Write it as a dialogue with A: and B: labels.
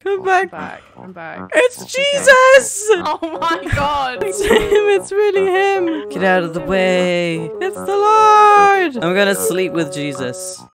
A: Come back.
B: I'm back.
A: It's Jesus!
B: Oh my god!
A: It's him, it's really him. Get out of the way. It's the Lord. I'm gonna sleep with Jesus.